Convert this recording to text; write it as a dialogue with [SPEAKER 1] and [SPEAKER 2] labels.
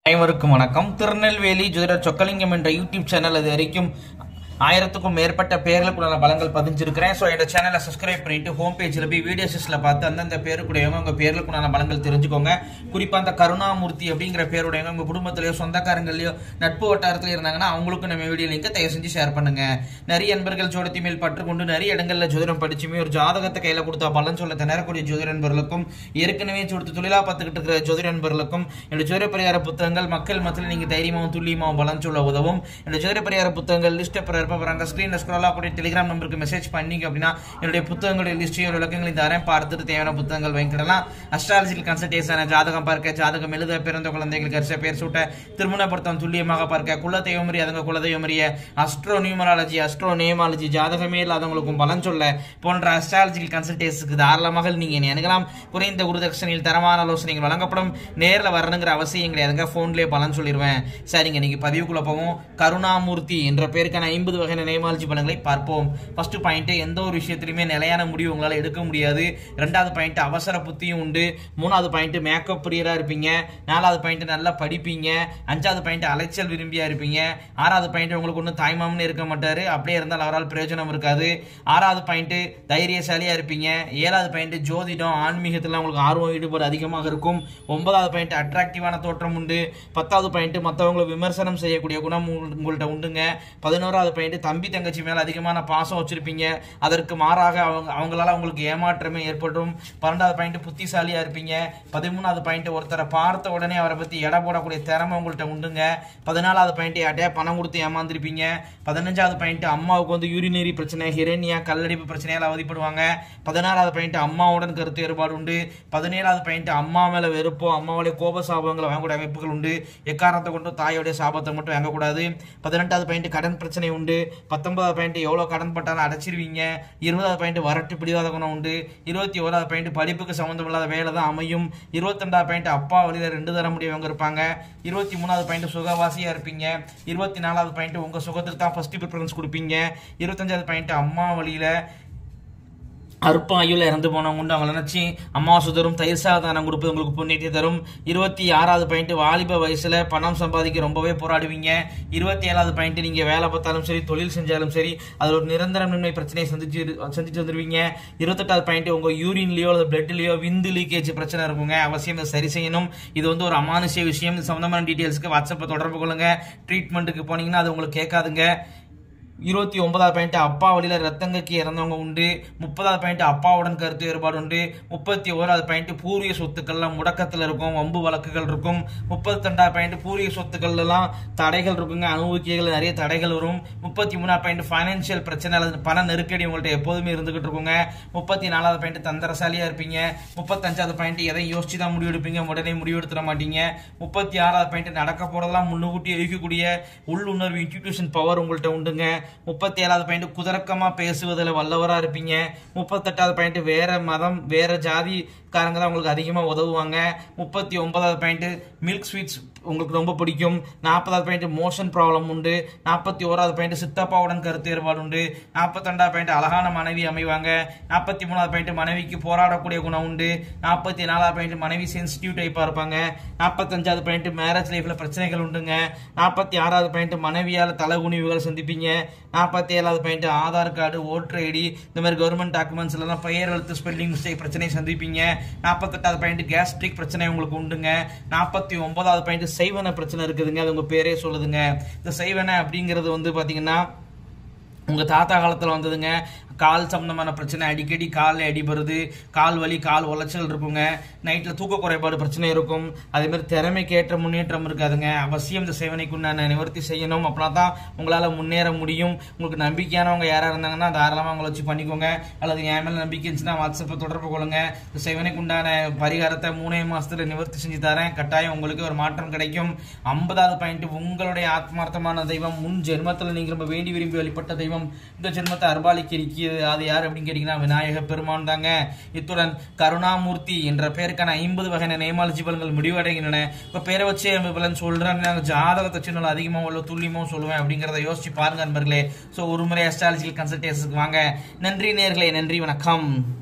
[SPEAKER 1] அனைவருக்கும் வணக்கம். திருநெல்வேலி ஜோதிடர் சொக்கலிங்கம் என்ற யூடியூப் சேனல் அது வரைக்கும் 1000க்கும் மேற்பட்ட பேர்களுக்குள்ள பலங்கள் பதிஞ்சிருக்கிறேன். ஸோ இந்த சேனலை சப்ஸ்கிரைப் பண்ணிட்டு ஹோம் பேஜில் போய் வீடியோஸில் பார்த்து அந்தந்த பேருக்குடையவங்க உங்கள் பேர்களுக்குள்ள பலங்கள் தெரிஞ்சுக்கோங்க. குறிப்பாக அந்த கருணாமூர்த்தி அப்படிங்கிற பேருடையவங்க உங்கள் குடும்பத்திலேயோ சொந்தக்காரங்களையோ நட்பு வட்டாரத்தில் இருந்தாங்கன்னா அவங்களுக்கும் நம்ம வீடியோ லிங்கை தயவு செஞ்சு ஷேர் பண்ணுங்க. நிறைய நண்பர்கள் ஜோடத்தி மேல் பற்றுக்கொண்டு நிறைய இடங்களில் ஜோதிடம் படிச்சுமே ஒரு ஜாதகத்தை கையில் கொடுத்தா பலன் சொல்ல திணறக்கூடிய ஜோதிட நண்பர்களுக்கும் ஏற்கனவே கொடுத்து தொழிலாக பார்த்துக்கிட்டு இருக்கிற ஜோதிட நண்பர்களுக்கும் என்னோட ஜோதிட பரிகார புத்தகங்கள் மக்கள் மத்தியில் நீங்கள் தைரியமாகவும் துல்லியமாகவும் பலன் சொல்ல உதவும். என்னோட ஜோதிட பரிகார புத்தகங்கள் லிஸ்ட் ஸ்கிரீன்ல ஸ்க்ரோல் ஆகக்கூடிய டெலிகிராம் நம்பருக்கு மெசேஜ் பண்ணீங்க அப்படின்னா என்னுடைய புத்தகங்களுடைய லிஸ்டையும் விளக்கங்களையும் தரேன். பார்த்துட்டு தேவையான புத்தகங்கள் வாங்கிக்கலாம். அஸ்ட்ராலஜிக்கல் கன்சல்டேஷன், ஜாதகம் பார்க்க, ஜாதகம் எழுத, பிறந்த குழந்தைகளுக்கு அரிச பேர் சூட்ட, திருமண பொருத்தம் துல்லியமாக பார்க்க, குலதெய்வமரி அதுங்க குலதெய்வமரிய, அஸ்ட்ரோ நியூமராலஜி, அஸ்ட்ரோ நேமாலஜி, ஜாதகமே இல்லாதவங்களுக்கும் பலன் சொல்ல போன்ற அஸ்ட்ராலஜிக்கல் கன்சல்டேஷனுக்கு தாராளமாக நீங்க அணுகலாம். குறைந்த குருதட்சணையில் தரமான ஆலோசனைகள் வழங்கப்படும். நேரில் வரணுங்கிற அவசியம் கிடையாதுங்க, போன்லேயே பலன் சொல்லிடுவேன். சரிங்க, இன்னைக்கு பதிவுக்குள்ள போவோம். கருணாமூர்த்தி என்ற பேருக்கான 50 வகையான நேமாலஜி பலன்களை பார்ப்போம். ஃபர்ஸ்ட் பாயிண்ட், எந்த ஒரு விஷயத்திலுமே நிலையான முடிவு உங்களால் எடுக்க முடியாது. ரெண்டாவது பாயிண்ட், அவசர புத்தியும் உண்டு. மூணாவது பாயிண்ட், மேக்கப் பிரியரா இருப்பீங்க. நாலாவது பாயிண்ட், நல்லா படிப்பீங்க. அஞ்சாவது பாயிண்ட், அலைச்சல் விரும்பியா இருப்பீங்க. ஆறாவது பாயிண்ட், உங்களுக்கு ஒன்றும் தாய்மாமனே இருக்க மாட்டாரு, அப்படியே இருந்தால் அவரால் பிரயோஜனம் இருக்காது. ஆறாவது பாயிண்ட், தைரியசாலியா இருப்பீங்க. ஏழாவது பாயிண்ட், ஜோதிடம் ஆன்மீகத்தில் உங்களுக்கு ஆர்வம் ஈடுபாடு அதிகமாக இருக்கும். ஒன்பதாவது பாயிண்ட், அட்ராக்டிவான தோற்றம் உண்டு. பத்தாவது பாயிண்ட், மற்றவங்களை விமர்சனம் செய்யக்கூடிய குணம் உங்கள்கிட்ட உண்டுங்க. 11வது பாயிண்ட், தம்பி தங்கச்சி மேல அதிகமான பாசம் வச்சிருப்பீங்க. அதற்கு மாறாக அவங்களால உங்களுக்கு ஏமாற்றமே ஏற்படும். 12வது பாயிண்ட், புத்திசாலியா இருப்பீங்க. 13வது பாயிண்ட், ஒருத்தரை பார்த்த உடனே அவரை பத்தி எடை போடக்கூடிய திறமை உங்கள்கிட்ட உண்டுங்க. 14வது பாயிண்ட், யார்ட்டையா பணம் கொடுத்து ஏமாந்துருப்பீங்க. 15வது பாயிண்ட், அம்மாவுக்கு யூரினரி பிரச்சனை, ஹிரண்யா கல்லடிப்பு பிரச்சனையால் அவதிப்படுவாங்க. 16வது பாயிண்ட், அம்மாவுடன் கருத்து வேறுபாடு உண்டு. 17வது பாயிண்ட், அம்மா மேல வெறுப்போ அம்மாவுடைய கோப சாபங்களை வாங்கக்கூடிய அமைப்புகள் உண்டு. எக்காரணத்தை கொண்டு தாயோடைய சாபத்தை மட்டும் வாங்கக்கூடாது. 18வது பாயிண்ட், கடன் பிரச்சனை உண்டு. 19வது பாயிண்ட், எவ்வளவு கடன் பட்டாலும் அடைச்சிருவீங்க. 20வது பாயிண்ட், வரட்டு பிடிவாத குணம் உண்டு. 21வது பாயிண்ட், படிப்புக்கு சம்பந்தம் இல்லாத வேலை தான் அமையும். 22வது பாயிண்ட், அப்பா வழியில 2 தர முடியவங்க இருப்பாங்க. 23வது பாயிண்ட், சுகவாசியா இருப்பீங்க. 24வது பாயிண்ட், உங்க சுகத்துக்கு தான் ஃபர்ஸ்ட் ப்ரிஃபரன்ஸ் கொடுப்பீங்க. 25வது பாயிண்ட், அம்மா வழியில அற்பம் இறந்து போனவங்க உண்டு, அவங்க நினைச்சு அம்மா சுதரும் தயிர் சாதானம் கொடுப்பது உங்களுக்கு புண்ணியத்தை தரும். 26வது பாயிண்ட், வாலிப வயசுல பணம் சம்பாதிக்க ரொம்பவே போராடுவீங்க. 27வது பாயிண்ட், நீங்க வேலை பார்த்தாலும் சரி தொழில் செஞ்சாலும் சரி அது ஒரு நிரந்தரமின்மை பிரச்சனையை சந்திச்சு வந்துருவீங்க. 28வது பாயிண்ட், உங்க யூரின்லயோ அல்லது பிளட்லயோ விந்து லீக்கேஜ் பிரச்சனை இருக்குங்க, அவசியம் இதை சரி செய்யணும். இது ஒரு அமானுஷ்ய விஷயம். இது சம்பந்தமான டீடைல்ஸ்க்கு வாட்ஸ்அப்பை தொடர்பு கொள்ளுங்க. ட்ரீட்மெண்ட்டுக்கு போனீங்கன்னா அது உங்களுக்கு கேட்காதுங்க. 29வது பாயிண்ட், அப்பா வழியில ரத்தங்கக்கு இறந்தவங்க உண்டு. 30வது பாயிண்ட், அப்பாவுடன் கருத்து வேறுபாடு உண்டு. 31வது பாயிண்ட், பூர்வீக சொத்துக்கள்லாம் முடக்கத்தில் இருக்கும், வம்பு வழக்குகள் இருக்கும். 32வது பாயிண்ட், பூர்வீக சொத்துக்கள் எல்லாம் தடைகள் இருக்குங்க, அனுபவிக்கைகள் நிறைய தடைகள் வரும். 33வது பாயிண்ட், பைனான்சியல் பிரச்சனை அல்லது பண நெருக்கடி உங்கள்கிட்ட எப்போதுமே இருந்துகிட்டு இருக்குங்க. 34வது பாயிண்ட், தந்திரசாலியா இருப்பீங்க. 35வது பாயிண்ட், எதை யோசிச்சு தான் முடிவு எடுப்பீங்க, உடனே முடிவு எடுத்துட மாட்டீங்க. 36வது பாயிண்ட், நடக்க போறதெல்லாம் முன்னுக்கூட்டி யூகிக்கக்கூடிய உள்ளுணர்வு இன்ட்யூஷன் பவர் உங்கள்கிட்ட உண்டுங்க. 37வது பாயிண்ட், குதர்க்கமா பேசுவதில் வல்லவரா இருப்பீங்க. 38வது பாயிண்ட், வேற மதம் வேற ஜாதி காரங்க தான் உங்களுக்கு அதிகமாக உதவுவாங்க. 39வது பாயிண்ட், மில்க் ஸ்வீட்ஸ் உங்களுக்கு ரொம்ப பிடிக்கும். 40வது பாயிண்ட், மோஷன் ப்ராப்ளம் உண்டு. 41வது பாயிண்ட், சித்தப்பாவுடன் கருத்து வேறுபாடு உண்டு. 42வது பாயிண்ட், அழகான மனைவி அமைவாங்க. 43வது பாயிண்ட், மனைவிக்கு போராடக்கூடிய குணம் உண்டு. 44வது பாயிண்ட், மனைவி சென்சிட்டிவ் டைப்பா இருப்பாங்க. 45வது பாயிண்ட், மேரேஜ் லைஃப்ல பிரச்சனைகள் உண்டுங்க. 46வது பாயிண்ட், மனைவியால் தலகுனிவுகள் சந்திப்பீங்க. 47வது point, Aadhaar card voter ID இந்த மாதிரி கவர்மெண்ட் டாக்குமெண்ட்ஸ் எல்லாம் பெயர் எழுத்து ஸ்பெல்லிங் மிஸ்டேக் பிரச்சனையை சந்திப்பீங்க. 48வது பாயிண்ட், கேஸ்ட்ரிக் பிரச்சனை உங்களுக்கு உண்டுங்க. 49வது பாயிண்ட், செய்வன பிரச்சனை இருக்குதுங்க, அது உங்க பேரே சொல்லுதுங்க. இந்த செய்வன அப்படிங்கிறது பாத்தீங்கன்னா உங்க தாத்தா காலத்துல வந்ததுங்க. கால் சம்பந்தமான பிரச்சனை, அடிக்கடி காலில் அடிபடுறது, கால் வலி கால் உளைச்சல் இருக்குங்க. நைட்டில் தூக்க குறைபாடு பிரச்சனை இருக்கும். அதே மாதிரி திறமைக்கு ஏற்ற முன்னேற்றம் இருக்காதுங்க. அவசியம் இந்த சேவனைக்குண்டான நிவர்த்தி செய்யணும். அப்படின்னா தான் உங்களால் முன்னேற முடியும். உங்களுக்கு நம்பிக்கையானவங்க யாராக இருந்தாங்கன்னா தாராளமாக அவங்கள வச்சு பண்ணிக்கோங்க. அல்லது என் மேலே நம்பிக்கை இருந்துச்சுன்னா வாட்ஸ்அப்பை தொடர்பு கொள்ளுங்க. இந்த சேவனைக்குண்டான பரிகாரத்தை 3 மாசத்துல நிவர்த்தி செஞ்சு தரேன். கட்டாயம் உங்களுக்கு ஒரு மாற்றம் கிடைக்கும். 50வது பாயிண்ட், உங்களுடைய ஆத்மார்த்தமான தெய்வம் முன் ஜென்மத்தில் நீங்கள் ரொம்ப வேண்டி விரும்பி வழிபட்ட தெய்வம் இந்த ஜென்மத்தை அர்பாலிக்கு இருக்கிறது. அது யார் அப்படின்னு கேட்டீங்கன்னா விநாயக பெருமான் தாங்க. இத்துடன் கருணாமூர்த்தி என்ற பேருக்கான 50 வகையான நேமாலஜி பலன்கள் முடிவடைகின்றன. இப்ப பேரை வச்சு பலன் சொல்றேன், ஜாதகத்தை சின்ன அதிகமாக உள்ள துல்லியமும் சொல்லுவேன் அப்படிங்கிறத யோசிச்சு பாருங்க நண்பர்களே. ஸோ ஒரு முறை அஸ்ட்ராலஜிக்கல் கன்சல்டேஷனுக்கு வாங்க. நன்றி நேயர்களே, நன்றி, வணக்கம்.